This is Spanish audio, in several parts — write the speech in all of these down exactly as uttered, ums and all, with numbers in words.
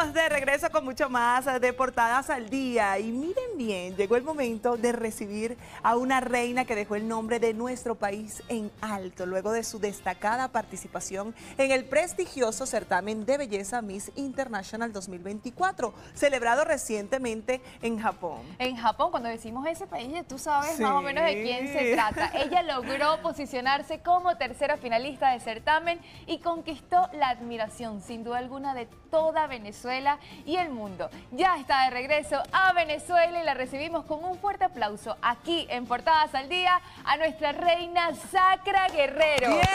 Estamos de regreso con mucho más de Portadas al Día. Y miren bien, llegó el momento de recibir a una reina que dejó el nombre de nuestro país en alto, luego de su destacada participación en el prestigioso certamen de belleza Miss International dos mil veinticuatro, celebrado recientemente en Japón. En Japón, cuando decimos ese país, ya tú sabes Sí. más o menos de quién se trata. Ella logró posicionarse como tercera finalista de certamen y conquistó la admiración, sin duda alguna, de toda Venezuela y el mundo. Ya está de regreso a Venezuela y la recibimos con un fuerte aplauso aquí en Portadas al Día a nuestra reina Sacra Guerrero. ¡Bien!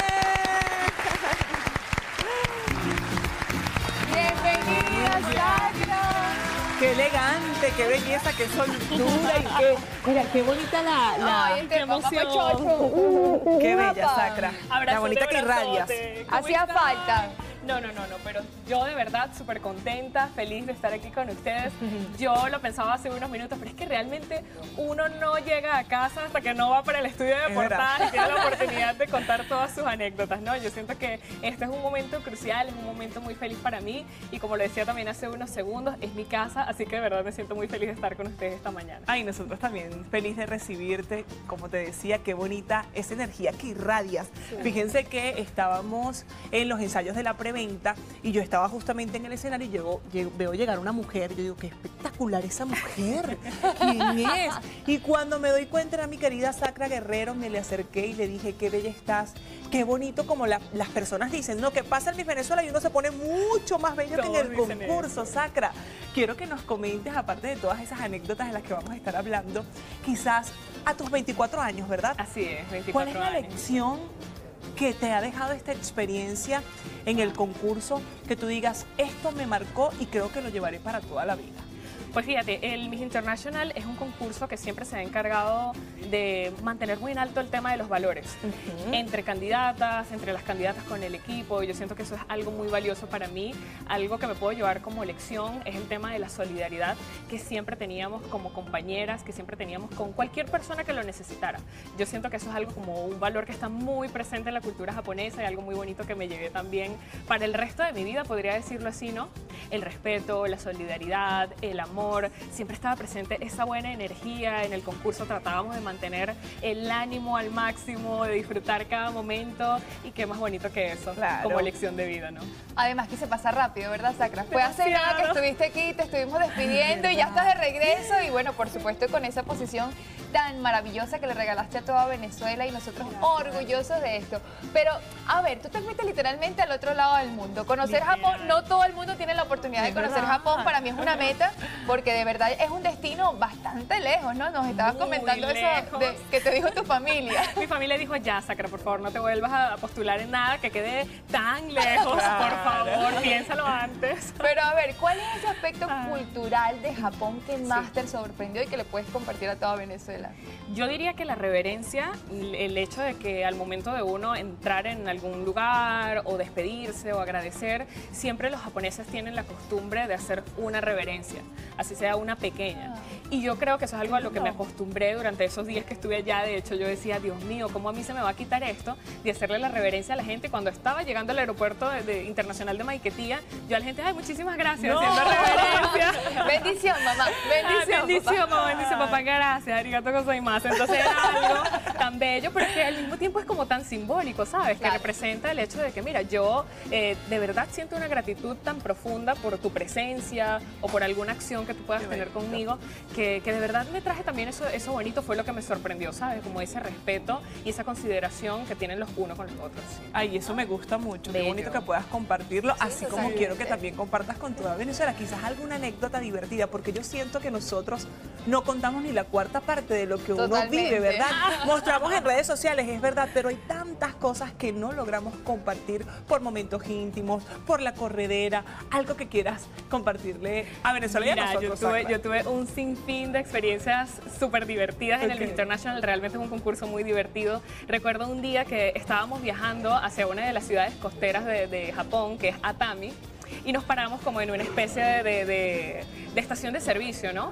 ¡Bienvenida, Sacra! ¡Qué elegante, qué belleza, qué soltura y qué... Mira, qué bonita la... la Ay, este qué papá emoción. pechocho. qué bella, Guapa. Sacra. La Abrazote, bonita que irradias. abrazote. ¿Cómo Hacía están? falta. No, no, no, no, pero yo de verdad súper contenta, feliz de estar aquí con ustedes. Yo lo pensaba hace unos minutos, pero es que realmente uno no llega a casa hasta que no va para el estudio de Es Portadas verdad. y tiene la oportunidad de contar todas sus anécdotas, ¿no? Yo siento que este es un momento crucial, es un momento muy feliz para mí y como lo decía también hace unos segundos, es mi casa, así que de verdad me siento muy feliz de estar con ustedes esta mañana. Ay, nosotros también feliz de recibirte, como te decía, qué bonita esa energía que irradias. Sí. Fíjense que estábamos en los ensayos de la preventa y yo estaba justamente en el escenario y llego, llego- veo llegar una mujer, yo digo, qué espectacular esa mujer, ¿quién es? Y cuando me doy cuenta era mi querida Sacra Guerrero, me le acerqué y le dije, qué bella estás, qué bonito como la- las personas dicen, no, que pasa en Miss Venezuela y uno se pone mucho más bello que en el Todos dicen concurso, Sacra. Quiero que nos comentes, aparte de todas esas anécdotas de las que vamos a estar hablando, quizás a tus veinticuatro años, ¿verdad? Así es, veinticuatro ¿Cuál es la años. lección que te ha dejado esta experiencia en el concurso que tú digas, esto me marcó y creo que lo llevaré para toda la vida? Pues fíjate, el Miss International es un concurso que siempre se ha encargado de mantener muy en alto el tema de los valores entre candidatas, entre las candidatas con el equipo. Yo siento que eso es algo muy valioso para mí. Algo que me puedo llevar como lección es el tema de la solidaridad que siempre teníamos como compañeras, que siempre teníamos con cualquier persona que lo necesitara. Yo siento que eso es algo como un valor que está muy presente en la cultura japonesa y algo muy bonito que me llevé también para el resto de mi vida, podría decirlo así, ¿no? El respeto, la solidaridad, el amor. Siempre estaba presente esa buena energía. En el concurso tratábamos de mantener el ánimo al máximo, de disfrutar cada momento y qué más bonito que eso, Claro. como lección de vida, ¿no? Además que se pasa rápido, ¿verdad, Sacra? Fue hace Demasiado. nada que estuviste aquí, te estuvimos despidiendo y ya estás de regreso y bueno, por supuesto con esa posición tan maravillosa que le regalaste a toda Venezuela y nosotros orgullosos de esto. Pero, a ver, tú te fuiste literalmente al otro lado del mundo. Conocer Literal. Japón, no todo el mundo tiene la oportunidad de Es conocer verdad. Japón, para mí es una meta porque de verdad es un destino bastante lejos, ¿no? Nos estabas Muy comentando eso lejos. de, que te dijo tu familia. Mi familia dijo, ya, Sacra, por favor, no te vuelvas a postular en nada que quede tan lejos, Claro. por favor, piénsalo antes. Pero a ver, ¿cuál es ese aspecto Ah. cultural de Japón que más te sorprendió y que le puedes compartir a toda Venezuela? Yo diría que la reverencia, el hecho de que al momento de uno entrar en algún lugar o despedirse o agradecer, siempre los japoneses tienen la costumbre de hacer una reverencia, así sea una pequeña. Y yo creo que eso es algo a lo que me acostumbré durante esos días que estuve allá. De hecho, yo decía, Dios mío, ¿cómo a mí se me va a quitar esto de hacerle la reverencia a la gente? Cuando estaba llegando al aeropuerto de, de internacional de Maiquetía, yo a la gente, ay, muchísimas gracias, No. haciendo reverencia. Bendición, mamá. Bendición. Ah, bendición, papá. mamá, bendición, papá, gracias, arigato gozaimasu. Entonces era algo tan bello, pero que al mismo tiempo es como tan simbólico, ¿sabes? Claro. Que representa el hecho de que, mira, yo eh, de verdad siento una gratitud tan profunda por tu presencia o por alguna acción que tú puedas Qué tener bonito. conmigo, que, que de verdad me traje también eso, eso bonito, fue lo que me sorprendió, ¿sabes? Como ese respeto y esa consideración que tienen los unos con los otros. Ay, eso me gusta mucho, qué Bello. bonito que puedas compartirlo, así como totalmente. quiero que también compartas con toda Venezuela, quizás alguna anécdota divertida, porque yo siento que nosotros no contamos ni la cuarta parte de lo que uno Totalmente. vive, ¿verdad? Mostramos en redes sociales, es verdad, pero hay tantas cosas que no logramos compartir por momentos íntimos, por la corredera, algo que quieras compartirle a Venezuela y a Mira, nosotros. yo tuve, Sacra. yo tuve un sinfín de experiencias súper divertidas en el Ok. Miss International, realmente es un concurso muy divertido. Recuerdo un día que estábamos viajando hacia una de las ciudades costeras de, de Japón, que es Atami, y nos paramos como en una especie de, de- de estación de servicio, ¿no?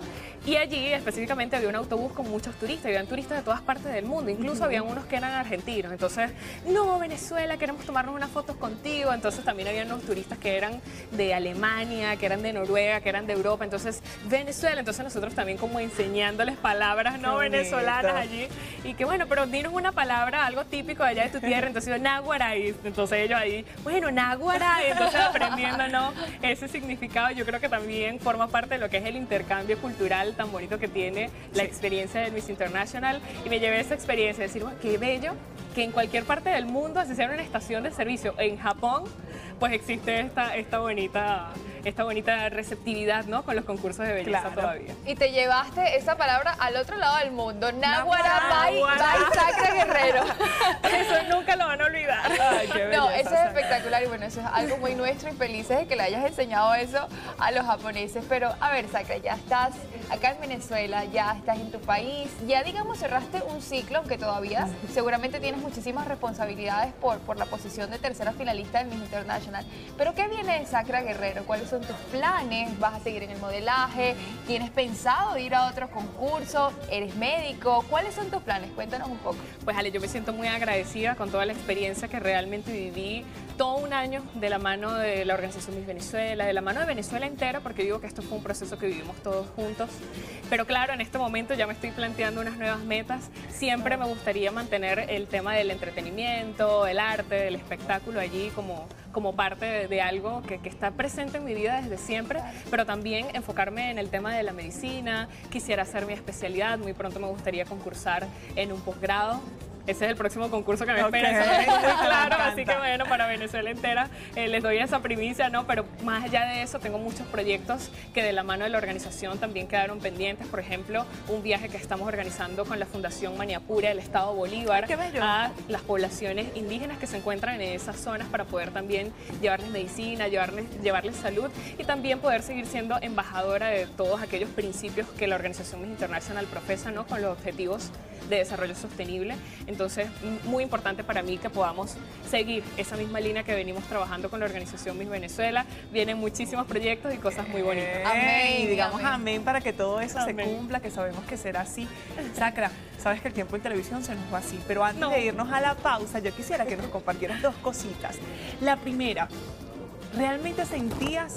Y allí específicamente había un autobús con muchos turistas, habían turistas de todas partes del mundo, incluso uh-huh. habían unos que eran argentinos. Entonces, no, Venezuela, queremos tomarnos unas fotos contigo. Entonces también habían unos turistas que eran de Alemania, que eran de Noruega, que eran de Europa. Entonces, Venezuela, entonces nosotros también como enseñándoles palabras no Qué venezolanas bonito. allí. Y que bueno, pero dinos una palabra, algo típico de allá de tu tierra. Entonces yo, náguaray. Entonces ellos ahí, bueno, náguaray. Entonces aprendiendo, ¿no? Ese significado yo creo que también forma parte de lo que es el intercambio cultural tan bonito que tiene la sí. experiencia del Miss International. Y me llevé esa experiencia de decir, bueno, qué bello que en cualquier parte del mundo, así sea una estación de servicio, en Japón, pues existe esta, esta bonita... esta bonita receptividad, ¿no? Con los concursos de belleza claro. todavía. Y te llevaste esa palabra al otro lado del mundo. Náguara, bye, bye, Sacra Guerrero. Eso nunca lo van a olvidar. Ay, qué belleza, no, eso es espectacular y bueno, eso es algo muy nuestro y felices de que le hayas enseñado eso a los japoneses. Pero, a ver, Sacra, ya estás acá en Venezuela, ya estás en tu país, ya digamos cerraste un ciclo, aunque todavía seguramente tienes muchísimas responsabilidades por, por la posición de tercera finalista del Miss International. Pero, ¿qué viene de Sacra Guerrero? ¿Cuáles son tus planes? ¿Vas a seguir en el modelaje? ¿Tienes pensado ir a otros concursos? ¿Eres médico? ¿Cuáles son tus planes? Cuéntanos un poco. Pues Ale, yo me siento muy agradecida con toda la experiencia que realmente viví todo un año de la mano de la organización Miss Venezuela, de la mano de Venezuela entera, porque digo que esto fue un proceso que vivimos todos juntos. Pero claro, en este momento ya me estoy planteando unas nuevas metas. Siempre me gustaría mantener el tema del entretenimiento, el arte, del espectáculo allí como, como parte de, de algo que, que está presente en mi vida desde siempre, pero también enfocarme en el tema de la medicina. Quisiera hacer mi especialidad, muy pronto me gustaría concursar en un posgrado. Ese es el próximo concurso que me espera, okay. Eso es muy claro, así que bueno, para Venezuela entera eh, les doy esa primicia, ¿no? Pero más allá de eso, tengo muchos proyectos que de la mano de la organización también quedaron pendientes. Por ejemplo, un viaje que estamos organizando con la Fundación Maniapura del Estado Bolívar a las poblaciones indígenas que se encuentran en esas zonas para poder también llevarles medicina, llevarles, llevarles salud y también poder seguir siendo embajadora de todos aquellos principios que la organización Miss International profesa, ¿no? Con los objetivos de desarrollo sostenible. Entonces, muy importante para mí que podamos seguir esa misma línea que venimos trabajando con la organización Miss Venezuela. Vienen muchísimos proyectos y cosas muy bonitas. Amén. Y digamos amén. amén para que todo eso amén. se cumpla, que sabemos que será así. Sacra, sabes que el tiempo en televisión se nos va así, pero antes no. de irnos a la pausa, yo quisiera que nos compartieras dos cositas. La primera, ¿realmente sentías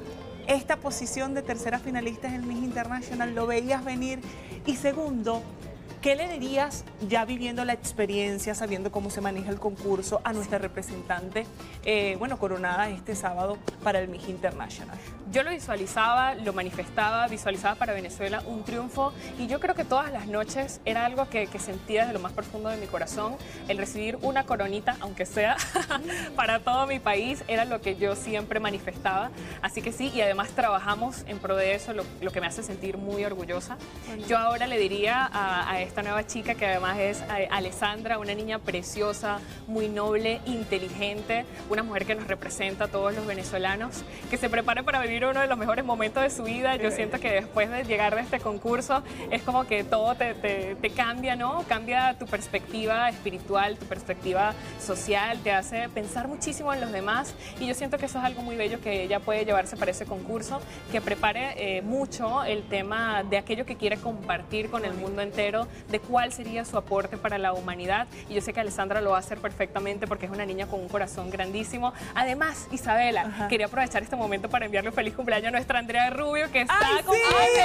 esta posición de tercera finalista en el Miss International? ¿Lo veías venir? Y segundo, ¿qué le dirías, ya viviendo la experiencia, sabiendo cómo se maneja el concurso, a nuestra representante, eh, bueno, coronada este sábado para el Miss International? Yo lo visualizaba, lo manifestaba, visualizaba para Venezuela un triunfo y yo creo que todas las noches era algo que, que sentía desde lo más profundo de mi corazón. El recibir una coronita, aunque sea para todo mi país, era lo que yo siempre manifestaba. Así que sí, y además trabajamos en pro de eso, lo, lo que me hace sentir muy orgullosa. Yo ahora le diría a, a esta nueva chica, que además es Alessandra, una niña preciosa, muy noble, inteligente, una mujer que nos representa a todos los venezolanos, que se prepare para vivir uno de los mejores momentos de su vida. Yo siento que después de llegar de este concurso es como que todo te, te, te cambia, ¿no? Cambia tu perspectiva espiritual, tu perspectiva social, te hace pensar muchísimo en los demás y yo siento que eso es algo muy bello que ella puede llevarse para ese concurso, que prepare eh, mucho el tema de aquello que quiere compartir con el mundo entero, de cuál sería su aporte para la humanidad y yo sé que Alessandra lo va a hacer perfectamente porque es una niña con un corazón grandísimo. Además, Isabela, Ajá. quería aprovechar este momento para enviarle un feliz cumpleaños a nuestra Andrea Rubio, que está ¡Ay, con sí!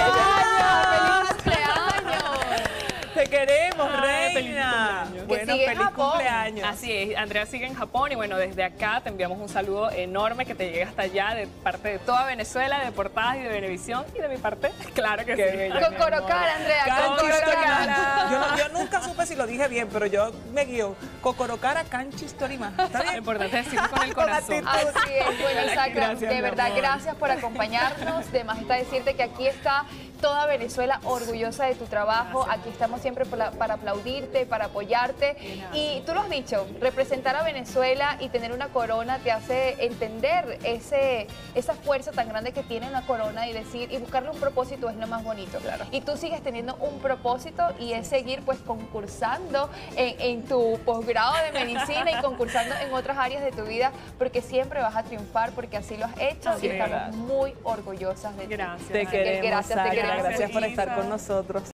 ¡Feliz cumpleaños! Te queremos, Ay, reina. Feliz bueno, sigue feliz cumpleaños. Así es, Andrea sigue en Japón y bueno, desde acá te enviamos un saludo enorme que te llegue hasta allá de parte de toda Venezuela, de Portadas y de Venevisión y de mi parte, claro que Qué sí. bella, Cocorocara, Andrea, Canchi Cocorocara. Yo, no- yo nunca supe si lo dije bien, pero yo me guío. Cocorocara, Canchi Storima. ¿Está Lo bien? importante es decirlo con el Con corazón. actitud. Así es, bueno, Sacra, Gracias, de mi verdad, amor. gracias por acompañarnos. De más está decirte que aquí está toda Venezuela orgullosa de tu trabajo. Gracias. Aquí estamos siempre para, para aplaudirte, para apoyarte. Y tú lo has dicho, representar a Venezuela y tener una corona te hace entender ese, esa fuerza tan grande que tiene una corona y decir, y buscarle un propósito es lo más bonito. Claro. Y tú sigues teniendo un propósito y es seguir pues concursando en, en tu posgrado de medicina y concursando en otras áreas de tu vida porque siempre vas a triunfar porque así lo has hecho Así y es. estamos muy orgullosas de ti. Gracias. Te Así que queremos, gracias, te Sacra. queremos. gracias por Isa. estar con nosotros.